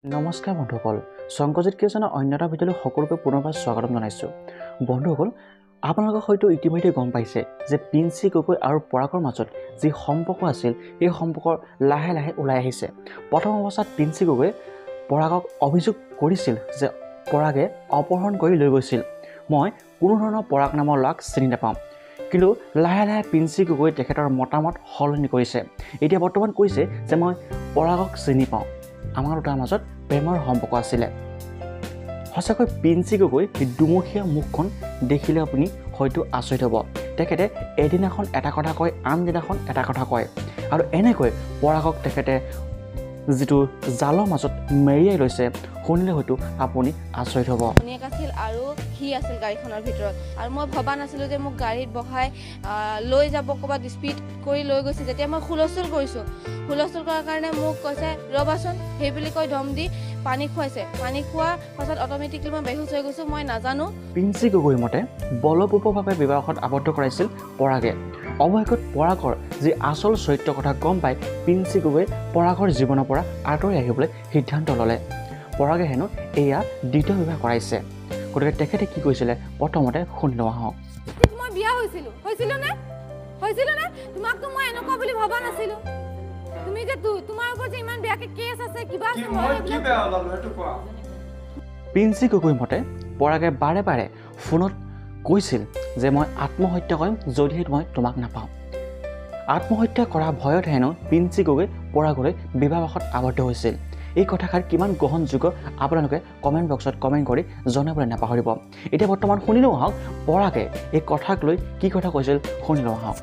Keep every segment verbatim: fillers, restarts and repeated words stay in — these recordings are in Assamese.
নমস্কাৰ বন্ধুসকল, সংকজিত কিজনৰ অন্যটা ভিডিঅ'লৈ সকলোকে পুনৰবাৰ স্বাগতম জনাইছোঁ। বন্ধুসকল, আপোনালোকে হয়তো ইতিমধ্যে গম পাইছে যে পিঞ্চি গগৈ আৰু পৰাগৰ মাজত যি সম্পৰ্ক আছিল সেই সম্পৰ্ক লাহে লাহে ওলাই আহিছে। প্ৰথম অৱস্থাত পিঞ্চি গগৈ পৰাগক অভিযোগ কৰিছিল যে পৰাগে অপহৰণ কৰি লৈ গৈছিল। মই কোনো ধৰণৰ পৰাগ নামৰ ল'ৰাক চিনি নাপাওঁ। কিন্তু লাহে লাহে পিঞ্চি গগৈ তেখেতৰ মতামত সলনি কৰিছে। এতিয়া বৰ্তমান কৈছে যে মই পৰাগক চিনি পাওঁ, আমাৰ দুটাৰ মাজত প্ৰেমৰ সম্পৰ্ক আছিলে। সঁচাকৈ পিঞ্চি গগৈ দুমুখীয়া মুখখন দেখিলে আপুনি হয়তো আচৰিত হ'ব। তেখেতে এদিনাখন এটা কথা কয়, আনদিনাখন এটা কথা কয়, আৰু এনেকৈ পৰাগক তেখেতে যিটো জালৰ মাজত মেৰিয়াই লৈছে, শুনিলে হয়তো আপুনি আচৰিত হ'ব। ধুনীয়াক আছিল আৰু সি আছিল গাড়ীখনৰ ভিতৰত, আৰু মই ভবা নাছিলোঁ যে মোক গাড়ীত বহাই লৈ যাব, ক'ৰবাত স্পীড কৰি লৈ গৈছে। যেতিয়া মই হুলস্থুল কৰিছোঁ, হুলস্থুল কৰাৰ কাৰণে মোক কৈছে ৰ'বাচোন, সেই বুলি কৈ দম দি পানী খুৱাইছে। পানী খোৱাৰ পাছত অট'মেটিকলি মই বেহুচ হৈ গৈছোঁ, মই নাজানো। পিঞ্চি গগৈৰ মতে বলপূৰ্বকভাৱে বিবাহত আবদ্ধ কৰাইছিল পৰাগে। অৱশেষত পৰাগৰ যি আচল চৰিত্ৰৰ কথা গম পাই পিঞ্চি গগৈ পৰাগৰ জীৱনৰ পৰা আঁতৰি আহিবলৈ সিদ্ধান্ত ল'লে। পৰাগে হেনো এয়া দ্বিতীয় বিবাহ কৰাইছে। গতিকে তেখেতে কি কৈছিলে প্ৰথমতে শুনি লওঁ আহক। মই বিয়া হৈছিলোঁ হৈছিলোঁ নে হৈছিলোঁ নে তোমাকতো মই এনেকুৱা বুলি ভবা নাছিলোঁ। তুমি যে তোমাৰ ওপৰত যে ইমান বেয়াকে কেছ আছে, কিবা আছে, মই কি বেয়া ওলালো সেইটো কোৱা। পিঞ্চি গগৈৰ মতে পৰাগে বাৰে বাৰে ফোনত কৈছিল যে মই আত্মহত্যা কৰিম যদিহে মই তোমাক নাপাওঁ। আত্মহত্যা কৰা ভয়ত হেনো পিঞ্চি গগৈ পৰাগলৈ বিবাহপাশত আবদ্ধ হৈছিল। এই কথাষাৰ কিমান গ্ৰহণযোগ্য আপোনালোকে কমেণ্ট বক্সত কমেণ্ট কৰি জনাবলৈ নাপাহৰিব। এতিয়া বৰ্তমান শুনি লওঁ আহক পৰাগে এই কথাক লৈ কি কথা কৈছিল, শুনি লওঁ আহক।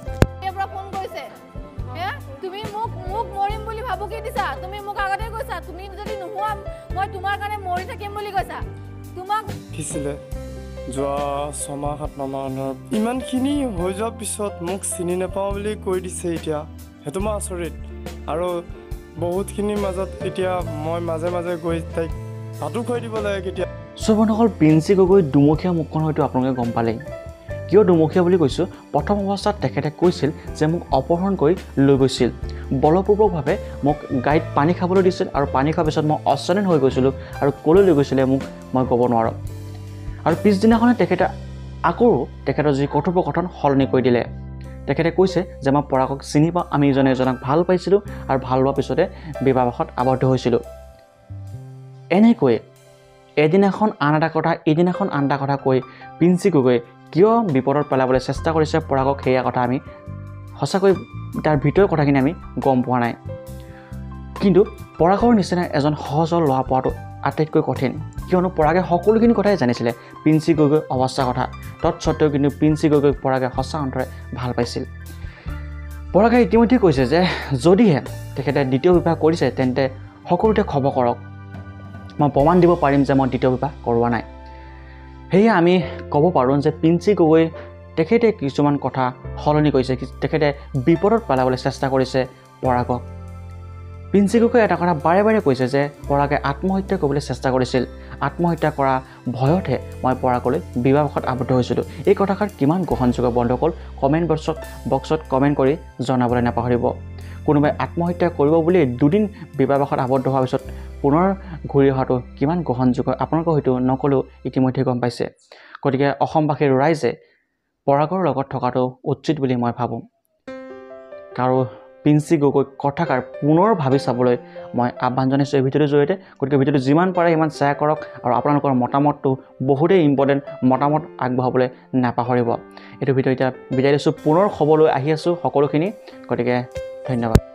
তুমি মোক আগতে কৈছা তুমি যদি নোহোৱা মই তোমাৰ কাৰণে মৰি থাকিম বুলি কৈছা। তোমাক দিছিলে যোৱা ছমাহ সাত মাহমানৰ ইমানখিনি হৈ যোৱাৰ পিছত মোক চিনি নাপাওঁ বুলি কৈ দিছে। এতিয়া সেইটো মই আচৰিত, আৰু বহুতখিনিৰ মাজত এতিয়া মই মাজে মাজে গৈ তাইক ভাতো খুৱাই দিব লাগে কেতিয়া। বন্ধুসকল, পিঞ্চি গগৈ দুমুখীয়া মুখখন হয়তো আপোনালোকে গম পালেই। কিয় দুমুখীয়া বুলি কৈছোঁ? প্ৰথম অৱস্থাত তেখেতে কৈছিল যে মোক অপহৰণ কৰি লৈ গৈছিল, বলপূৰ্বকভাৱে মোক গাড়ীত পানী খাবলৈ দিছিল, আৰু পানী খোৱাৰ পিছত মই অচেতন হৈ গৈছিলোঁ, আৰু ক'লৈ লৈ গৈছিলে মোক মই ক'ব নোৱাৰোঁ। আৰু পিছদিনাখনে তেখেতে আকৌ তেখেতৰ যি কথোপকথন সলনি কৰি দিলে। তেখেতে কৈছে যে মই পৰাগক চিনি পাওঁ, আমি ইজনে এজনক ভাল পাইছিলোঁ, আৰু ভাল হোৱাৰ পিছতে বিবাহপাশত আবদ্ধ হৈছিলোঁ। এনেকৈ এদিনাখন আন এটা কথা, এদিনাখন আন এটা কথা কৈ পিঞ্চি গগৈ কিয় বিপদত পেলাবলৈ চেষ্টা কৰিছে পৰাগক, সেয়া কথা আমি সঁচাকৈ তাৰ ভিতৰৰ কথাখিনি আমি গম পোৱা নাই। কিন্তু পৰাগৰ নিচিনা এজন সহজ ল'ৰা পোৱাটো আটাইতকৈ কঠিন, কিয়নো পৰাগে সকলোখিনি কথাই জানিছিলে পিঞ্চি গগৈৰ অৱস্থাৰ কথা। তৎসত্ত্বেও কিন্তু পিঞ্চি গগৈক পৰাগে সঁচা অন্তৰে ভাল পাইছিল। পৰাগে ইতিমধ্যে কৈছে যে যদিহে তেখেতে দ্বিতীয় বিবাহ কৰিছে তেন্তে সকলোতে খবৰ কৰক, মই প্ৰমাণ দিব পাৰিম যে মই দ্বিতীয় বিবাহ কৰোৱা নাই। সেয়ে আমি ক'ব পাৰোঁ যে পিঞ্চি গগৈ তেখেতে কিছুমান কথা সলনি কৰিছে, তেখেতে বিপদত পেলাবলৈ চেষ্টা কৰিছে পৰাগক। পিঞ্চি গগৈ এটা কথা বাৰে বাৰে কৈছে যে পৰাগে আত্মহত্যা কৰিবলৈ চেষ্টা কৰিছিল, আত্মহত্যা কৰা ভয়তহে মই পৰাগলৈ বিবাহপাশত আবদ্ধ হৈছিলোঁ। এই কথাষাৰ কিমান গ্ৰহণযোগ্য বন্ধুসকল, কমেণ্ট বক্সত বক্সত কমেণ্ট কৰি জনাবলৈ নাপাহৰিব। কোনোবাই আত্মহত্যা কৰিব বুলি দুদিন বিবাহপাশত আবদ্ধ হোৱাৰ পিছত পুনৰ ঘূৰি অহাটো কিমান গ্ৰহণযোগ্য আপোনালোকে হয়তো নক'লেও ইতিমধ্যে গম পাইছে। গতিকে অসমবাসীৰ ৰাইজে পৰাগৰ লগত থকাটো উচিত বুলি মই ভাবোঁ, আৰু পিঞ্চি গগৈ কথাষাৰ পুনৰ ভাবি চাবলৈ মই আহ্বান জনাইছোঁ এই ভিডিঅ'টোৰ জৰিয়তে। গতিকে ভিডিঅ'টো যিমান পাৰে সিমান শ্বেয়াৰ কৰক, আৰু আপোনালোকৰ মতামতটো বহুতেই ইম্পৰ্টেণ্ট, মতামত আগবঢ়াবলৈ নাপাহৰিব। এইটো ভিডিঅ' এতিয়া বিদায় দিছোঁ, পুনৰ খবৰলৈ আহি আছোঁ সকলোখিনি। গতিকে ধন্যবাদ।